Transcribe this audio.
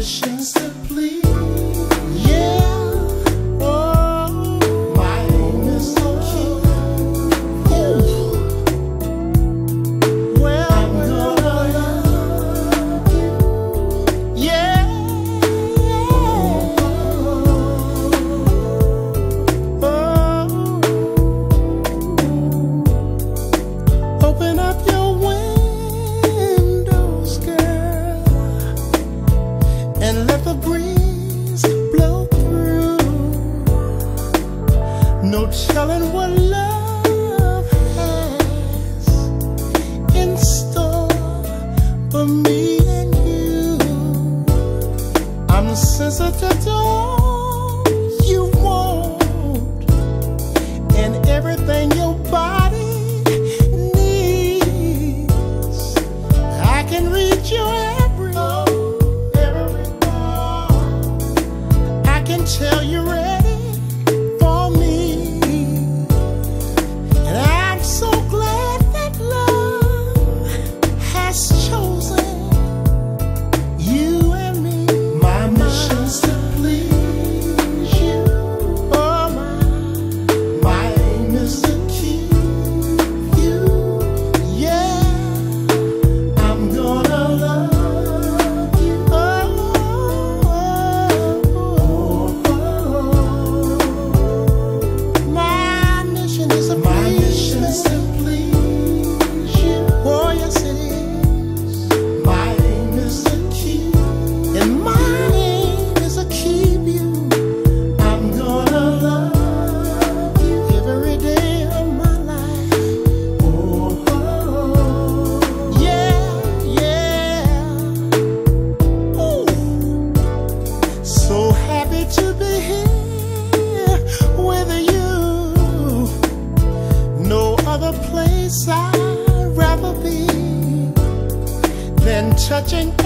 mission's to please. Yeah. Oh, my aim is to keep you. Well, I'm gonna love you. Yeah. Open up your windows, girl, and let the breeze blow through. No telling what love has in store for me and you. I'm sensitive to all you want and everything your body needs. I can read your every thought. I can tell you're ready for me, and I'm so glad that love has chosen you and me. My mission's to please you. Oh, my aim is to keep you. Yeah, I'm gonna love you. My mission is to please you. Oh, yes it is. My aim is to keep, and my aim is to keep you. I'm gonna love you every day of my life. Yeah, yeah. Ooh. So happy to be here with you. No other place I'd rather be than touching